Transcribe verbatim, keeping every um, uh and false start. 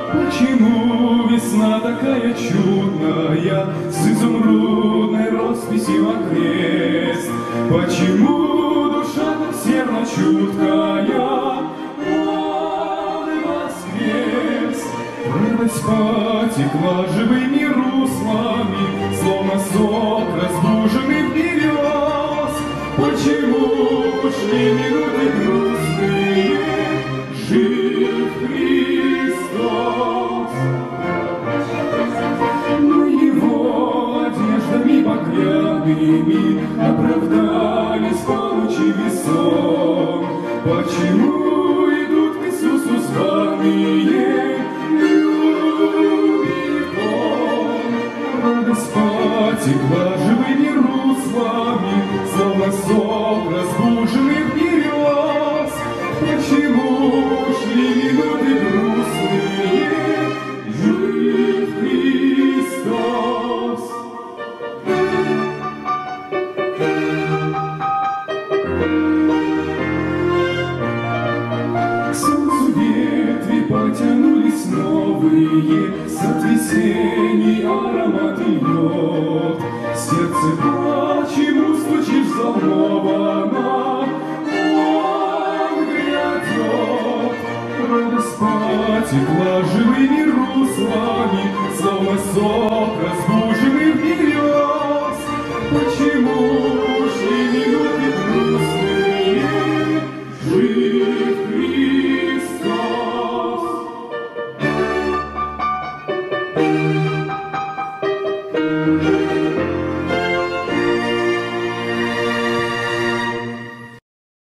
Почему весна такая чудная, с изумрудной росписью окрест? Почему душа так серна чуткая, полный воскрес? Радость потекла живыми руслами, словно сок, разбуженный берез. Почему ушли минуты грустные, жив Христос? Но его одеждами багряными оправдались полночи весов. Почему идут к Иисусу званые, любит Он? Радость потекла живыми руслами, словно сок, разбуженных берез. Почему ушли минуты грустные, жив Христос? К солнцу ветви потянулись новые, сад весенний аромат льет. Сердце почему стучишь взволновано, Он грядет. Радость потекла живыми